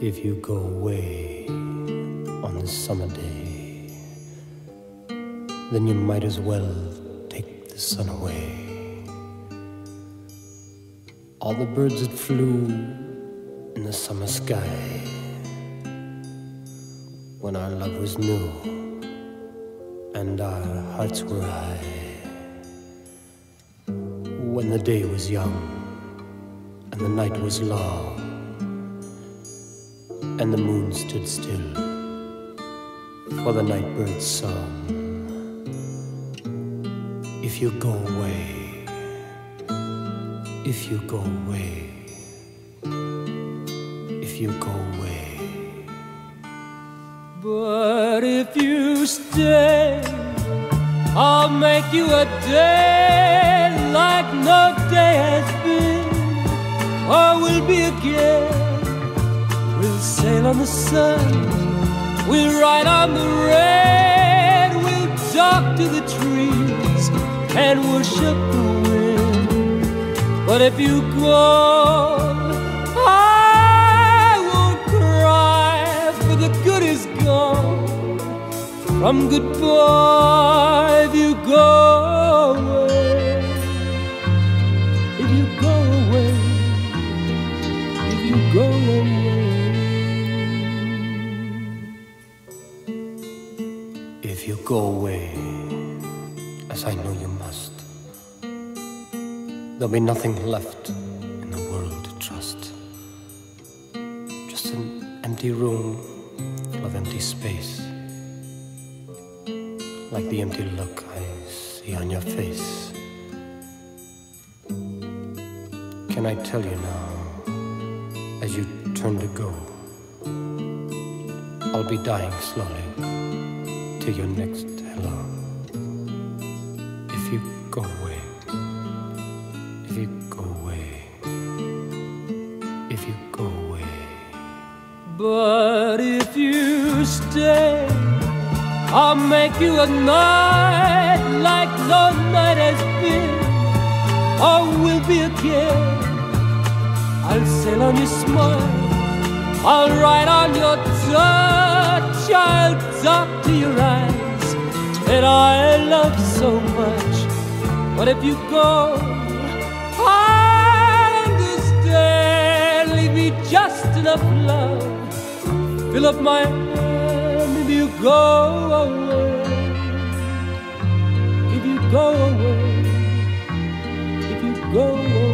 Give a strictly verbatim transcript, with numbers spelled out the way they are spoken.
If you go away on this summer day, then you might as well take the sun away. All the birds that flew in the summer sky, when our love was new and our hearts were high, when the day was young and the night was long and the moon stood still for the nightbird's song. If you go away, if you go away, if you go away. But if you stay, I'll make you a day like no day has been or will be again. We'll sail on the sun, we'll ride on the rain, we'll talk to the trees and worship the wind. But if you go, I won't cry, for the good is gone from goodbye. If you go away, if you go away, if you go away. If you go away, as I know you must, there'll be nothing left in the world to trust. Just an empty room full of empty space, like the empty look I see on your face. Can I tell you now, as you turn to go, I'll be dying slowly to your next hello. If you go away, if you go away, if you go away. But if you stay, I'll make you a night like no night has been or will be again. I'll sail on your smile, I'll ride on your touch, I'll talk to your eyes that I love so much. But if you go, I understand. Leave me just enough love, fill up my hand. If you go away, if you go away, if you go away.